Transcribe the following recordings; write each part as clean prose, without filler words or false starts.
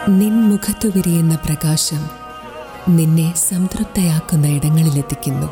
നിൻ മുഖത്തു വിരിയുന്ന പ്രകാശം നിന്നെ സംതൃപ്തയാക്കുന്ന ഇടങ്ങളിലെത്തിക്കുന്നു.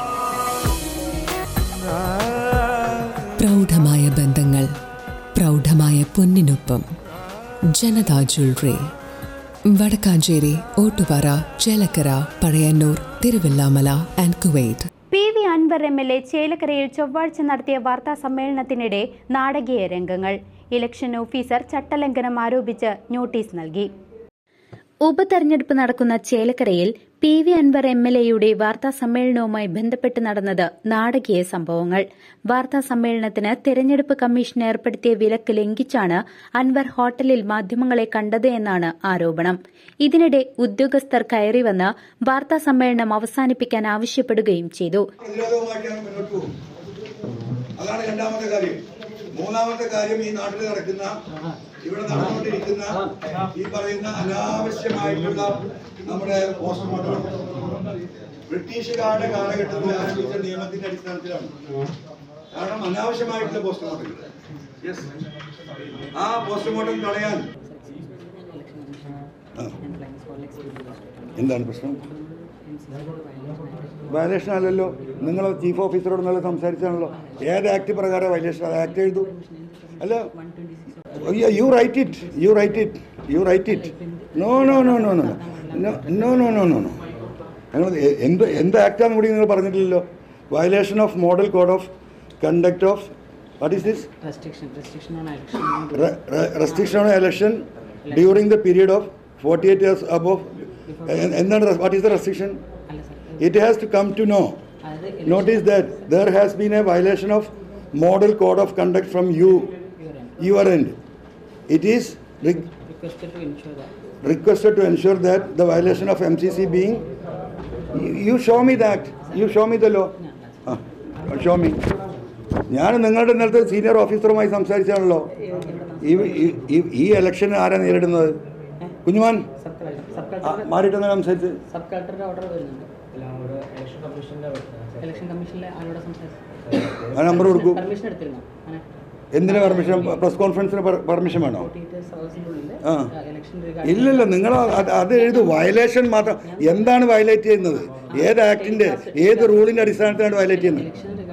പ്രൗഢമായ ബന്ധങ്ങൾ, പ്രൗഢമായ പൊന്നിനൊപ്പം. Janata jewellery, Vadakkanchery, Ottupara, Chelakkara, Pazhayannur, Thiruvilwamala and Kuwait. PV Anvar MLA ചേലക്കരയിൽ ചൊവ്വാഴ്ച നടത്തിയ വാർത്താ സമ്മേളനത്തിനിടെ നാടകീയ രംഗങ്ങൾ. ഇലക്ഷൻ ഓഫീസർ ചട്ടലംഘനം ആരോപിച്ച് നോട്ടീസ് നൽകി. ഉപതെരഞ്ഞെടുപ്പ് നടക്കുന്ന ചേലക്കരയിൽ PV അൻവർ MLAയുടെ വാർത്താ സമ്മേളനവുമായി ബന്ധപ്പെട്ട് നടന്നത് നാടകീയ സംഭവങ്ങൾ. വാർത്താ സമ്മേളനത്തിന് തെരഞ്ഞെടുപ്പ് കമ്മീഷൻ ഏർപ്പെടുത്തിയ വിലക്ക് ലംഘിച്ചാണ് അൻവർ ഹോട്ടലിൽ മാധ്യമങ്ങളെ കണ്ടത് എന്നാണ് ആരോപണം. ഇതിനിടെ ഉദ്യോഗസ്ഥർ കയറിവന്ന് വാർത്താ സമ്മേളനം അവസാനിപ്പിക്കാൻ ആവശ്യപ്പെടുകയും ചെയ്തു. മൂന്നാമത്തെ കാര്യം, ഈ നാട്ടിൽ നടക്കുന്ന, ഇവിടെ നടന്നുകൊണ്ടിരിക്കുന്ന ഈ പറയുന്ന അനാവശ്യമായിട്ടുള്ള നമ്മുടെ പോസ്റ്റ്മോർട്ടം ബ്രിട്ടീഷുകാരുടെ കാലഘട്ടത്തിൽ ആരംഭിച്ച നിയമത്തിന്റെ അടിസ്ഥാനത്തിലാണ്. കാരണം അനാവശ്യമായിട്ടുള്ള പോസ്റ്റ്മോർട്ടം, ആ പോസ്റ്റ്മോർട്ടം കളയാൻ എന്താണ് പ്രശ്നം? വയലേഷൻ അല്ലല്ലോ. നിങ്ങൾ ചീഫ് ഓഫീസറോട് നല്ല സംസാരിച്ചാണല്ലോ. ഏത് ആക്ട് പ്രകാരം വയലേഷൻ? അത് ആക്ട് എഴുതൂ. അല്ല, യു റൈറ്റ് ഇറ്റ്. നോ. ഞങ്ങൾ എന്ത് ആക്ടാന്ന് കൂടി നിങ്ങൾ പറഞ്ഞിട്ടില്ലല്ലോ. Violation of model code of conduct of what is this? Restriction on election during the period of 48 years above. എന്താണ്? What is the restriction? It has to come to know. Notice that there has been a violation of model code of conduct from your end. It is requested to ensure that the violation of MCC being. You show me that. You show me the law. Show me. ഞാൻ നിങ്ങളുടെ നേരത്തെ senior ഓഫീസറുമായി സംസാരിച്ചാണല്ലോ. ഈ election ആരാ നേരിടുന്നത്? കുഞ്ഞുമാൻ മാറിയിട്ടെന്ന് സംസാരിച്ച് ആ number കൊടുക്കൂ. എന്തിനാ പെർമിഷൻ? പ്രസ് കോൺഫറൻസിന് പെർമിഷൻ വേണോ? ഇല്ലല്ലോ, നിങ്ങൾ അത് എഴുതു. വയലേഷൻ മാത്രം. എന്താണ് വയലേറ്റ് ചെയ്യുന്നത്? ഏത് ആക്ടിന്റെ, ഏത് റൂളിന്റെ അടിസ്ഥാനത്തിലാണ് വയലേറ്റ് ചെയ്യുന്നത്?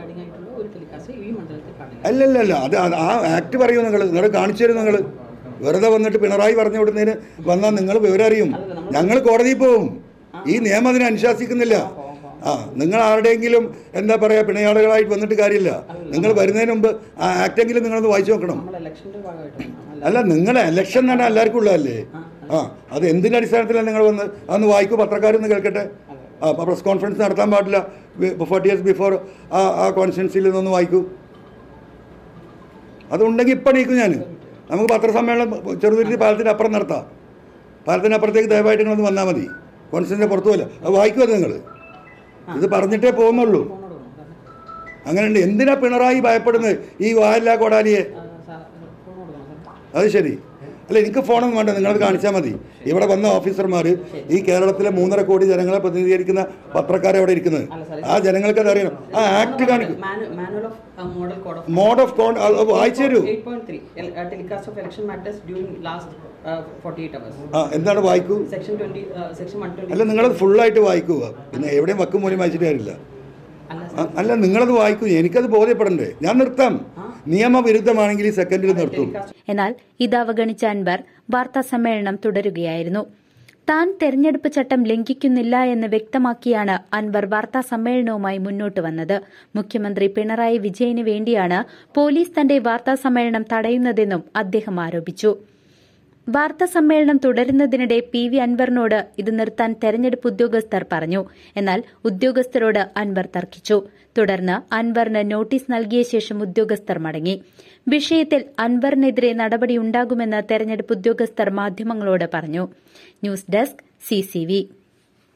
അല്ലല്ല, അത് ആ ആക്ട് പറയൂ. നിങ്ങൾ കാണിച്ചു തരും. നിങ്ങൾ വെറുതെ വന്നിട്ട് പിണറായി പറഞ്ഞു വിടുന്നതിന് വന്നാൽ നിങ്ങൾ വിവരം അറിയും. ഞങ്ങൾ കോടതിയിൽ പോവും. ഈ നിയമം അതിനെ അനുശാസിക്കുന്നില്ല. നിങ്ങൾ ആരുടെയെങ്കിലും എന്താ പറയുക, പിണയാളുകളായിട്ട് വന്നിട്ട് കാര്യമില്ല. നിങ്ങൾ വരുന്നതിന് മുമ്പ് ആ ആക്ടെങ്കിലും നിങ്ങളൊന്ന് വായിച്ചു നോക്കണം. അല്ല, നിങ്ങളെ ഇലക്ഷൻ തന്നെ എല്ലാവർക്കും ഉള്ളതല്ലേ. അത് എന്തിൻ്റെ അടിസ്ഥാനത്തിലാണ് നിങ്ങൾ വന്ന് അതൊന്ന് വായിക്കൂ. പത്രക്കാരൊന്ന് കേൾക്കട്ടെ. പ്രസ് കോൺഫറൻസ് നടത്താൻ പാടില്ല 40 years ബിഫോർ ആ കോൺസ്റ്റിറ്റ്യുവൻസിയിൽ നിന്നൊന്ന് വായിക്കൂ. അതുണ്ടെങ്കിൽ ഇപ്പം എണീക്കും ഞാൻ. നമുക്ക് പത്രസമ്മേളനം ചെറുതുരുത്തി പാലത്തിൻ്റെ അപ്പുറം നടത്താം. പാലത്തിനപ്പുറത്തേക്ക് ദയവായിട്ട് നിങ്ങളൊന്ന് വന്നാൽ മതി. കോൺസ്റ്റിറ്റ്യൂഷൻ്റെ പുറത്തു പോയില്ല. അത് വായിക്കുമോ നിങ്ങൾ? ഇത് പറഞ്ഞിട്ടേ പോകുന്നുള്ളൂ. അങ്ങനെയുണ്ട്. എന്തിനാ പിണറായി ഭയപ്പെടുന്നത് ഈ വായല്ലാ കൊടാലിയെ? അത് ശരി. അല്ല, എനിക്ക് ഫോണൊന്നും വേണ്ട, നിങ്ങളത് കാണിച്ചാൽ മതി. ഇവിടെ വന്ന ഓഫീസർമാർ ഈ കേരളത്തിലെ 3.5 കോടി ജനങ്ങളെ പ്രതിനിധീകരിക്കുന്ന പത്രക്കാരെ അവിടെ ഇരിക്കുന്നത്. ആ ജനങ്ങൾക്ക് അത് അറിയണം. ആ ആക്ട് കാണിക്കും. മോഡ് ഓഫ് കോണ്ട് വായിച്ചു തരൂ. എന്താണ് വായിക്കൂ? അല്ല, നിങ്ങളത് ഫുള്ളായിട്ട് വായിക്കുക. പിന്നെ എവിടെയും വക്കും മൂലം വായിച്ചിട്ട് കാര്യമില്ല. അല്ല, നിങ്ങളത് വായിക്കൂ. എനിക്കത് ബോധ്യപ്പെടണ്ടേ? ഞാൻ നിർത്താം. നിയമവിരുദ്ധമാണെങ്കിൽ ഈ സെക്കൻഡിൽ നിർത്തും. എന്നാൽ ഇത് അവഗണിച്ച അൻവർ വാർത്താ സമ്മേളനം തുടരുകയായിരുന്നു. താൻ തെരഞ്ഞെടുപ്പ് ചട്ടം ലംഘിക്കുന്നില്ല എന്ന് വ്യക്തമാക്കിയാണ് അൻവർ വാർത്താ സമ്മേളനവുമായി മുന്നോട്ട് വന്നത്. മുഖ്യമന്ത്രി പിണറായി വിജയന് വേണ്ടിയാണ് പോലീസ് തന്റെ വാർത്താ സമ്മേളനം തടയുന്നതെന്നും അദ്ദേഹം ആരോപിച്ചു. വാർത്താ സമ്മേളനം തുടരുന്നതിനിടെ PV അൻവറിനോട് ഇത് നിർത്താൻ തെരഞ്ഞെടുപ്പ് ഉദ്യോഗസ്ഥർ പറഞ്ഞു. എന്നാൽ ഉദ്യോഗസ്ഥരോട് അൻവർ തർക്കിച്ചു. തുടർന്ന് അൻവറിന് നോട്ടീസ് നൽകിയ ശേഷം ഉദ്യോഗസ്ഥർ മടങ്ങി. വിഷയത്തിൽ അൻവറിനെതിരെ നടപടിയുണ്ടാകുമെന്ന് തെരഞ്ഞെടുപ്പ് ഉദ്യോഗസ്ഥർ മാധ്യമങ്ങളോട് പറഞ്ഞു. News desk CCV.